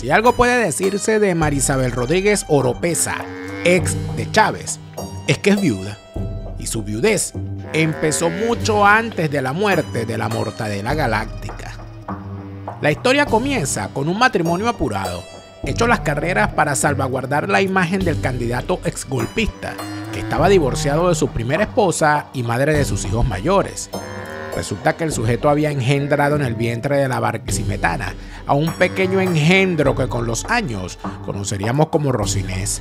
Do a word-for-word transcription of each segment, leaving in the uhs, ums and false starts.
Si algo puede decirse de Marisabel Rodríguez Oropeza, ex de Chávez, es que es viuda. Y su viudez empezó mucho antes de la muerte de la Mortadela Galáctica. La historia comienza con un matrimonio apurado, hecho las carreras para salvaguardar la imagen del candidato exgolpista, que estaba divorciado de su primera esposa y madre de sus hijos mayores. Resulta que el sujeto había engendrado en el vientre de la barquisimetana a un pequeño engendro que con los años conoceríamos como Rocinés.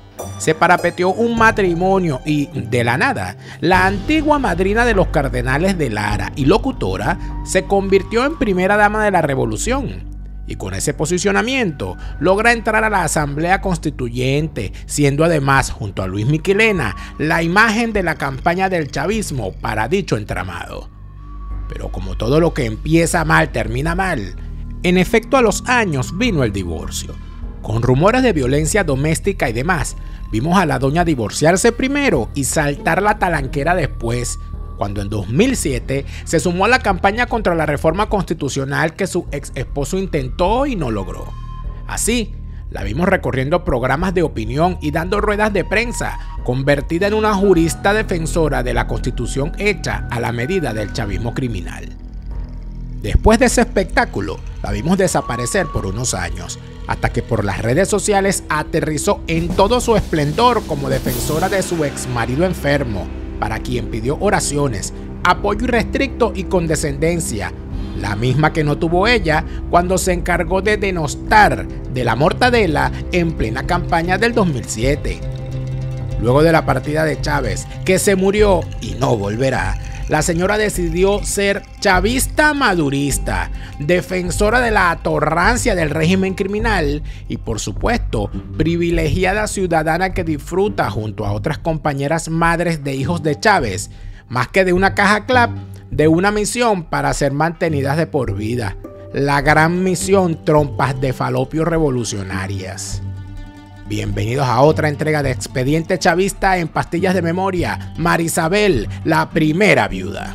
Se parapeteó un matrimonio y, de la nada, la antigua madrina de los cardenales de Lara y locutora se convirtió en primera dama de la revolución. Y con ese posicionamiento logra entrar a la Asamblea Constituyente, siendo además, junto a Luis Miquelena, la imagen de la campaña del chavismo para dicho entramado. Pero como todo lo que empieza mal termina mal, en efecto a los años vino el divorcio. Con rumores de violencia doméstica y demás, vimos a la doña divorciarse primero y saltar la talanquera después, cuando en dos mil siete se sumó a la campaña contra la reforma constitucional que su ex esposo intentó y no logró. Así, la vimos recorriendo programas de opinión y dando ruedas de prensa, convertida en una jurista defensora de la Constitución hecha a la medida del chavismo criminal. Después de ese espectáculo, la vimos desaparecer por unos años, hasta que por las redes sociales aterrizó en todo su esplendor como defensora de su ex marido enfermo, para quien pidió oraciones, apoyo irrestricto y condescendencia, la misma que no tuvo ella cuando se encargó de denostar de la Mortadela en plena campaña del dos mil siete. Luego de la partida de Chávez, que se murió y no volverá, la señora decidió ser chavista madurista, defensora de la atorrancia del régimen criminal y, por supuesto, privilegiada ciudadana que disfruta junto a otras compañeras madres de hijos de Chávez, más que de una caja clap, de una misión para ser mantenidas de por vida. La gran misión trompas de falopio revolucionarias. Bienvenidos a otra entrega de Expediente Chavista en Pastillas de Memoria. Marisabel, la primera viuda.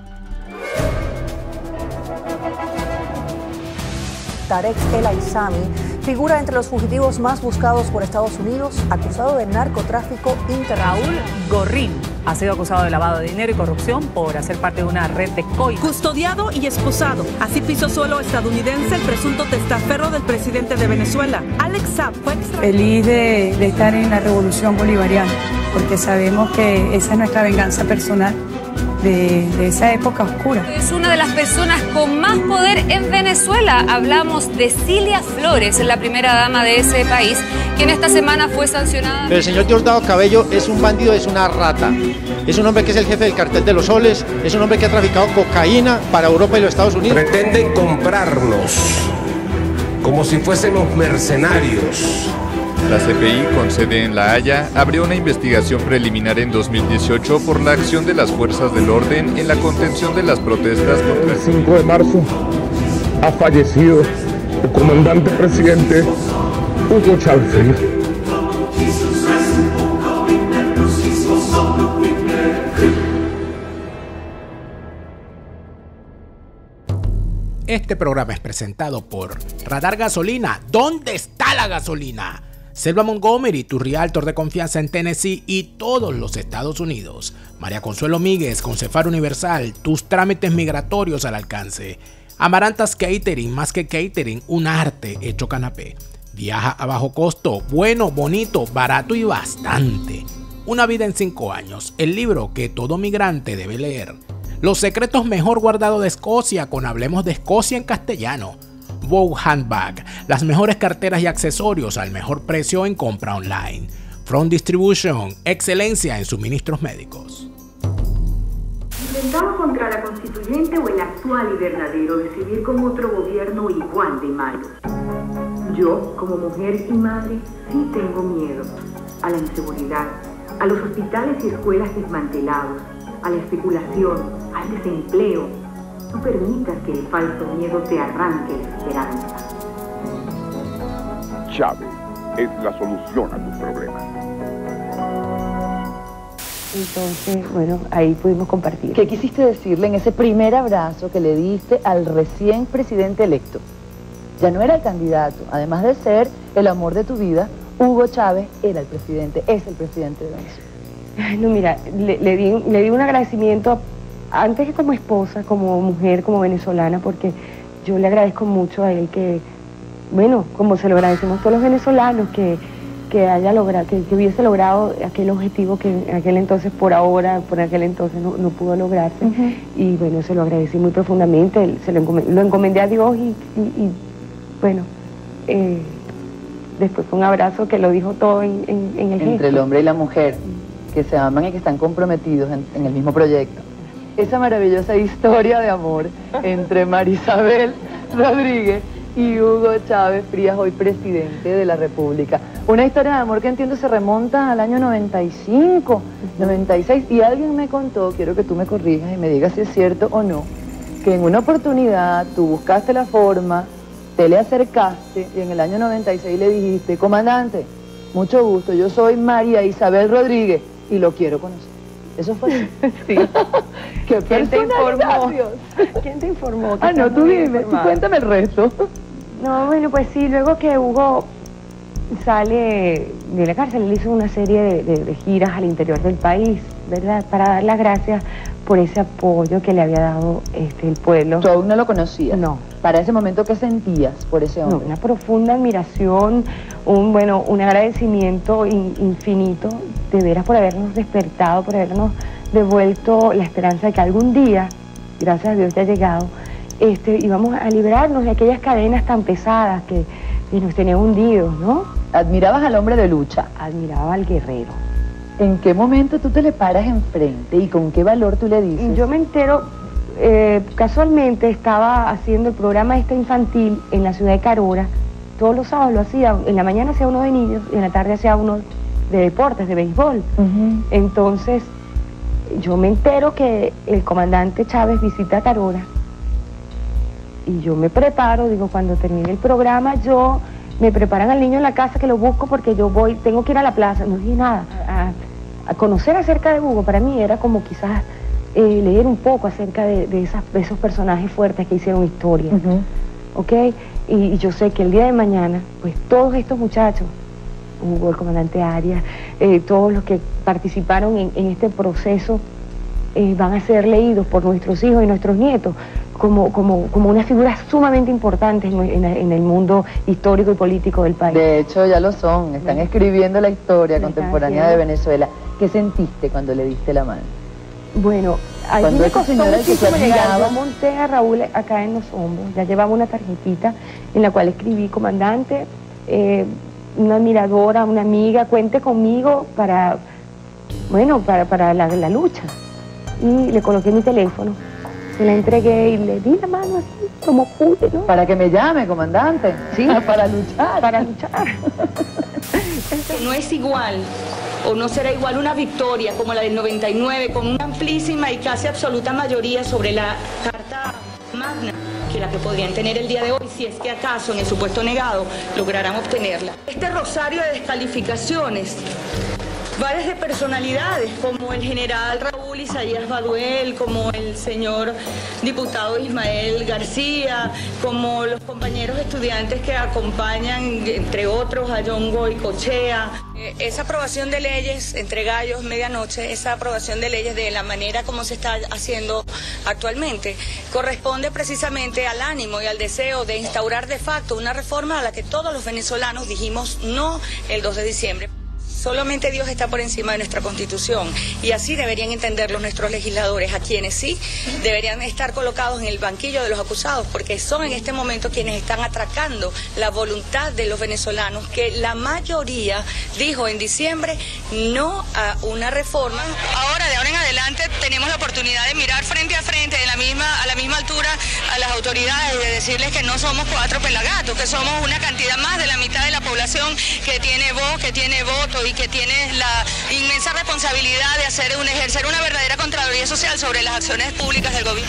Tarek El Aissami figura entre los fugitivos más buscados por Estados Unidos, acusado de narcotráfico internacional. Raúl Gorrín ha sido acusado de lavado de dinero y corrupción por hacer parte de una red de coimas. Custodiado y esposado. Así pisó suelo estadounidense el presunto testaferro del presidente de Venezuela, Alex Saab. Fue feliz de, de estar en la revolución bolivariana, porque sabemos que esa es nuestra venganza personal de, de esa época oscura. Es una de las personas con más poder en Venezuela. Hablamos de Cilia Flores, la primera dama de ese país, quien esta semana fue sancionada. Pero el señor Diosdado Cabello es un bandido, es una rata. Es un hombre que es el jefe del cartel de los soles, es un hombre que ha traficado cocaína para Europa y los Estados Unidos. Pretenden comprarnos como si fuésemos mercenarios. La C P I, con sede en La Haya, abrió una investigación preliminar en dos mil dieciocho por la acción de las fuerzas del orden en la contención de las protestas contra el cinco de marzo ha fallecido el comandante presidente Hugo Chávez Frías. Este programa es presentado por Radar Gasolina. ¿Dónde está la gasolina? Selva Montgomery, tu realtor de confianza en Tennessee y todos los Estados Unidos. María Consuelo Míguez, con Cefar Universal, tus trámites migratorios al alcance. Amarantas Catering, más que catering, un arte hecho canapé. Viaja a bajo costo, bueno, bonito, barato y bastante. Una vida en cinco años, el libro que todo migrante debe leer. Los secretos mejor guardados de Escocia, con Hablemos de Escocia en castellano. Vogue Handbag, las mejores carteras y accesorios al mejor precio en compra online. Front Distribution, excelencia en suministros médicos. ¿Intentamos contra la constituyente o el actual y verdadero decidir con otro gobierno igual de malo? Yo, como mujer y madre, sí tengo miedo a la inseguridad, a los hospitales y escuelas desmantelados, a la especulación, al desempleo. No permitas que el falso miedo te arranque la esperanza. Chávez es la solución a tus problemas. Entonces, bueno, ahí pudimos compartir. ¿Qué quisiste decirle en ese primer abrazo que le diste al recién presidente electo? ya no era el candidato. Además de ser el amor de tu vida, Hugo Chávez era el presidente, es el presidente de Venezuela. No, mira, le, le, di, le di un agradecimiento antes que como esposa, como mujer, como venezolana, porque yo le agradezco mucho a él que, bueno, como se lo agradecemos todos los venezolanos, que, que haya logrado, que, que hubiese logrado aquel objetivo que en aquel entonces, por ahora, por aquel entonces no, no pudo lograrse. Uh-huh. Y bueno, se lo agradecí muy profundamente, se lo encomendé, lo encomendé a Dios y, y, y bueno, eh, después fue un abrazo que lo dijo todo en, en, en el Entre gesto. El hombre y la mujer, que se aman y que están comprometidos en, en el mismo proyecto. Esa maravillosa historia de amor entre Marisabel Rodríguez y Hugo Chávez Frías, hoy presidente de la República. Una historia de amor que entiendo se remonta al año noventa y cinco, noventa y seis, y alguien me contó, quiero que tú me corrijas y me digas si es cierto o no, que en una oportunidad tú buscaste la forma, te le acercaste y en el año noventa y seis le dijiste: comandante, mucho gusto, yo soy María Isabel Rodríguez y lo quiero conocer. ¿Eso fue así? Sí. ¿Qué ¿Quién te informó? Dios? ¿Quién te informó? Ah, no, tú dime, tú cuéntame el resto. No, bueno, pues sí, luego que Hugo sale de la cárcel, él hizo una serie de, de, de giras al interior del país, ¿verdad? Para dar las gracias por ese apoyo que le había dado este, el pueblo. ¿Tú aún no lo conocías? No. ¿Para ese momento qué sentías por ese hombre? No, una profunda admiración, un, bueno, un agradecimiento in, infinito, de veras, por habernos despertado, por habernos devuelto la esperanza de que algún día, gracias a Dios ya ha llegado, este, íbamos a librarnos de aquellas cadenas tan pesadas que, que nos tenían hundidos, ¿no? ¿Admirabas al hombre de lucha? Admiraba al guerrero. ¿En qué momento tú te le paras enfrente y con qué valor tú le dices? Yo me entero, eh, casualmente estaba haciendo el programa este infantil en la ciudad de Carora, todos los sábados lo hacía, en la mañana hacía uno de niños y en la tarde hacía uno de deportes, de béisbol. Uh-huh. Entonces, yo me entero que el comandante Chávez visita Carora y yo me preparo, digo, cuando termine el programa, yo me preparan al niño en la casa que lo busco porque yo voy, tengo que ir a la plaza, no dije nada, a, a conocer acerca de Hugo. Para mí era como quizás eh, leer un poco acerca de, de, esas, de esos personajes fuertes que hicieron historia, uh-huh. ¿ok? Y, y yo sé que el día de mañana, pues todos estos muchachos, Hugo, el comandante Arias, eh, todos los que participaron en, en este proceso, eh, van a ser leídos por nuestros hijos y nuestros nietos como, como, como unas figuras sumamente importantes en, en, en el mundo histórico y político del país. De hecho, ya lo son, están escribiendo la historia contemporánea de Venezuela. ¿Qué sentiste cuando le diste la mano? Bueno, allí me costó muchísimo llegar. Yo monté a Raúl acá en los hombros, ya llevaba una tarjetita en la cual escribí: comandante, eh, una admiradora, una amiga, cuente conmigo para, bueno, para, para la, la lucha. Y le coloqué mi teléfono, se la entregué y le di la mano así, como pude, ¿no? Para que me llame, comandante. Sí, para luchar. Para luchar. No es igual, o no será igual una victoria como la del noventa y nueve, con una amplísima y casi absoluta mayoría sobre la Carta Magna, que la que podrían tener el día de hoy, si es que acaso en el supuesto negado lograrán obtenerla. Este rosario de descalificaciones va desde personalidades como el general Raúl Isaías Baduel, como el señor diputado Ismael García, como los compañeros estudiantes que acompañan, entre otros, a John Goycochea. Eh, esa aprobación de leyes entre gallos, medianoche, esa aprobación de leyes de la manera como se está haciendo actualmente, corresponde precisamente al ánimo y al deseo de instaurar de facto una reforma a la que todos los venezolanos dijimos no el dos de diciembre. Solamente Dios está por encima de nuestra Constitución y así deberían entenderlo nuestros legisladores, a quienes sí deberían estar colocados en el banquillo de los acusados, porque son en este momento quienes están atracando la voluntad de los venezolanos, que la mayoría dijo en diciembre no a una reforma. Ahora, de ahora en adelante, tenemos la oportunidad de mirar frente a frente, de la misma, a la misma altura, a las autoridades, de decirles que no somos cuatro pelagatos, que somos una cantidad más de la mitad de la población que tiene voz, que tiene voto y que tiene la inmensa responsabilidad de hacer un, ejercer una verdadera contraloría social sobre las acciones públicas del gobierno.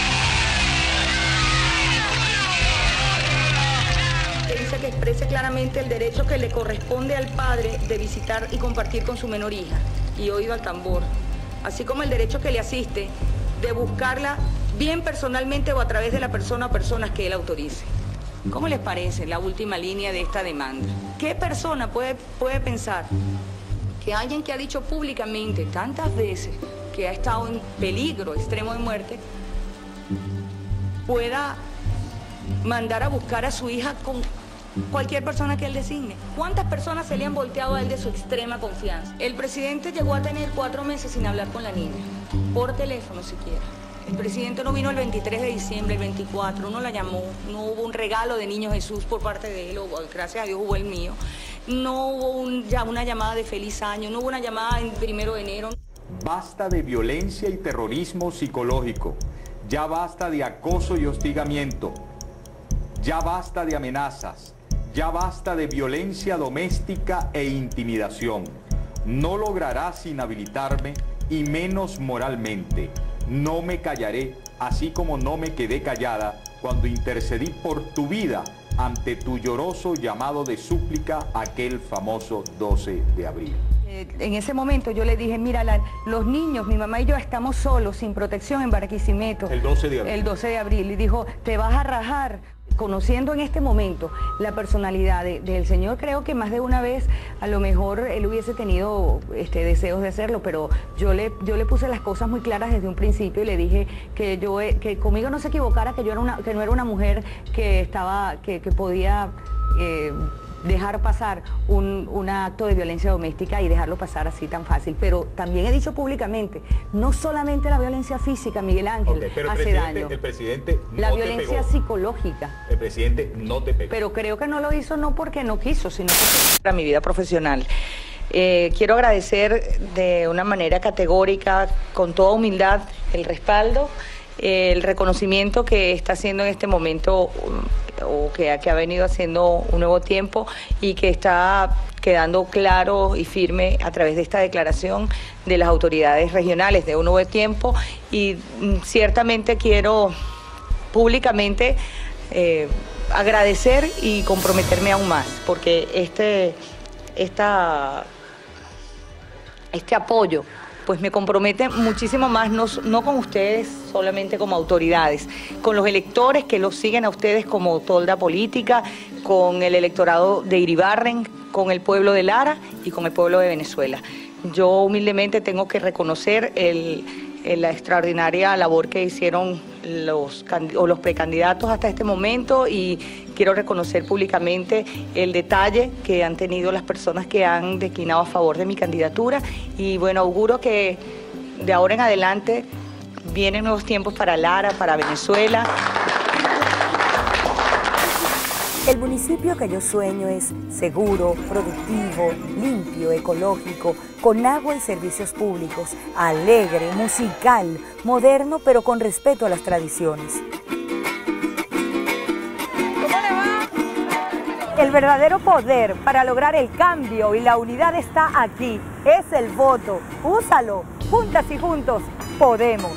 Que dice que exprese claramente igualmente el derecho que le corresponde al padre de visitar y compartir con su menor hija y oído al tambor, así como el derecho que le asiste de buscarla bien personalmente o a través de la persona o personas que él autorice. ¿Cómo les parece la última línea de esta demanda? ¿Qué persona puede, puede pensar que alguien que ha dicho públicamente tantas veces que ha estado en peligro extremo de muerte pueda mandar a buscar a su hija con cualquier persona que él designe? ¿Cuántas personas se le han volteado a él de su extrema confianza? El presidente llegó a tener cuatro meses sin hablar con la niña, por teléfono siquiera. El presidente no vino el veintitrés de diciembre, el veinticuatro, uno la llamó, no hubo un regalo de Niño Jesús por parte de él, o gracias a Dios hubo el mío, no hubo un, ya una llamada de feliz año, no hubo una llamada en primero de enero. Basta de violencia y terrorismo psicológico, ya basta de acoso y hostigamiento, ya basta de amenazas, ya basta de violencia doméstica e intimidación. No lograrás inhabilitarme y menos moralmente. No me callaré, así como no me quedé callada cuando intercedí por tu vida ante tu lloroso llamado de súplica aquel famoso doce de abril. En ese momento yo le dije, mira, la, los niños, mi mamá y yo estamos solos, sin protección en Barquisimeto. El doce de abril. El doce de abril. Y dijo, te vas a rajar. Conociendo en este momento la personalidad de, del señor, creo que más de una vez a lo mejor él hubiese tenido este, deseos de hacerlo, pero yo le, yo le puse las cosas muy claras desde un principio y le dije que yo que conmigo no se equivocara, que yo era una, que no era una mujer que estaba, que, que podía eh, dejar pasar un, un acto de violencia doméstica y dejarlo pasar así tan fácil. Pero también he dicho públicamente, no solamente la violencia física, Miguel Ángel, okay, pero hace el daño. El presidente no la te violencia pegó. psicológica. El presidente no te pegó. Pero creo que no lo hizo no porque no quiso, sino porque... Para mi vida profesional. Eh, quiero agradecer de una manera categórica, con toda humildad, el respaldo, eh, el reconocimiento que está haciendo en este momento o que, que ha venido haciendo Un Nuevo Tiempo y que está quedando claro y firme a través de esta declaración de las autoridades regionales de Un Nuevo Tiempo. Y mm, ciertamente quiero públicamente eh, agradecer y comprometerme aún más, porque este, esta, este apoyo pues me compromete muchísimo más, no, no con ustedes solamente como autoridades, con los electores que los siguen a ustedes como tolda política, con el electorado de Iribarren, con el pueblo de Lara y con el pueblo de Venezuela. Yo humildemente tengo que reconocer el, el, la extraordinaria labor que hicieron los, o los precandidatos hasta este momento y quiero reconocer públicamente el detalle que han tenido las personas que han declinado a favor de mi candidatura y bueno, auguro que de ahora en adelante vienen nuevos tiempos para Lara, para Venezuela. El municipio que yo sueño es seguro, productivo, limpio, ecológico, con agua y servicios públicos, alegre, musical, moderno, pero con respeto a las tradiciones. El verdadero poder para lograr el cambio y la unidad está aquí, es el voto. Úsalo, juntas y juntos, podemos.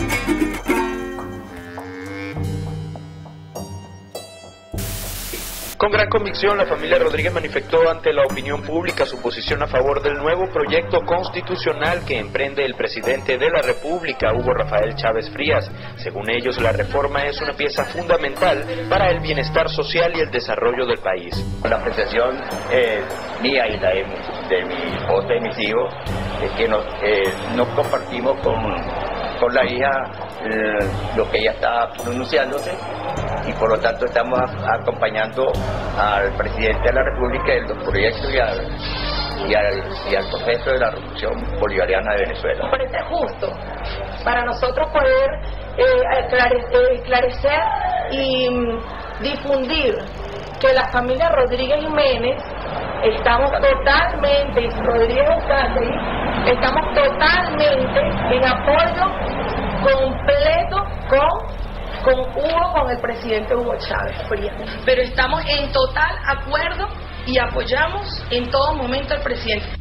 Con gran convicción, la familia Rodríguez manifestó ante la opinión pública su posición a favor del nuevo proyecto constitucional que emprende el presidente de la República, Hugo Rafael Chávez Frías. Según ellos, la reforma es una pieza fundamental para el bienestar social y el desarrollo del país. La apreciación eh, mía y la de, de mi esposa y mis hijos es que no, eh, no compartimos con, con la hija eh, lo que ella está pronunciándose, y por lo tanto estamos acompañando al presidente de la República en los proyectos y al, y al, y al proceso de la Revolución Bolivariana de Venezuela. Me parece justo para nosotros poder eh, esclarecer y difundir que la familia Rodríguez Jiménez estamos totalmente, y Rodríguez Ocasio, estamos totalmente en apoyo completo con con Hugo, con el presidente Hugo Chávez Frías. Pero estamos en total acuerdo y apoyamos en todo momento al presidente.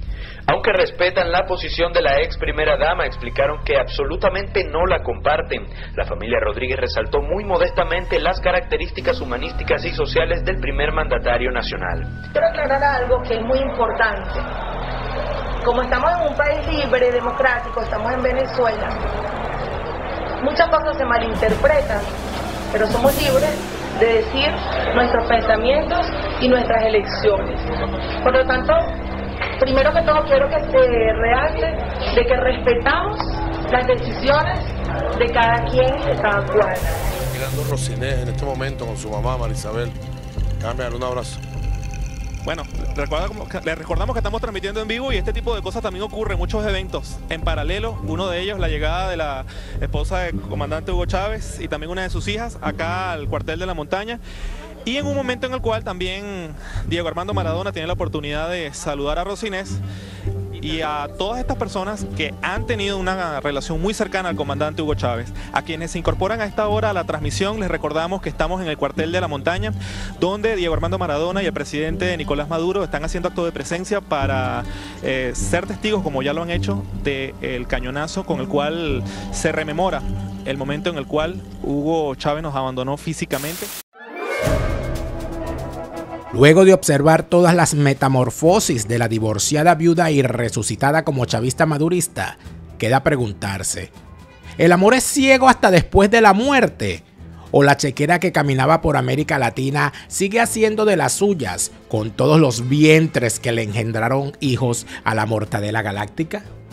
Aunque respetan la posición de la ex primera dama, explicaron que absolutamente no la comparten. La familia Rodríguez resaltó muy modestamente las características humanísticas y sociales del primer mandatario nacional. Quiero aclarar algo que es muy importante. Como estamos en un país libre, democrático, estamos en Venezuela, muchas cosas se malinterpretan, pero somos libres de decir nuestros pensamientos y nuestras elecciones. Por lo tanto, primero que todo quiero que se realce de que respetamos las decisiones de cada quien y de cada cual. Llegando Rocinés en este momento con su mamá Marisabel. Cámbiale un abrazo. Bueno, recuerda, le recordamos que estamos transmitiendo en vivo y este tipo de cosas también ocurre en muchos eventos. En paralelo, uno de ellos, la llegada de la esposa del comandante Hugo Chávez y también una de sus hijas acá al cuartel de la montaña. Y en un momento en el cual también Diego Armando Maradona tiene la oportunidad de saludar a Rocinés y a todas estas personas que han tenido una relación muy cercana al comandante Hugo Chávez. A quienes se incorporan a esta hora a la transmisión, les recordamos que estamos en el cuartel de la montaña, donde Diego Armando Maradona y el presidente Nicolás Maduro están haciendo acto de presencia para eh, ser testigos, como ya lo han hecho, del cañonazo con el cual se rememora el momento en el cual Hugo Chávez nos abandonó físicamente. Luego de observar todas las metamorfosis de la divorciada viuda y resucitada como chavista madurista, queda preguntarse, ¿el amor es ciego hasta después de la muerte? ¿O la chequera que caminaba por América Latina sigue haciendo de las suyas con todos los vientres que le engendraron hijos a la mortadela galáctica?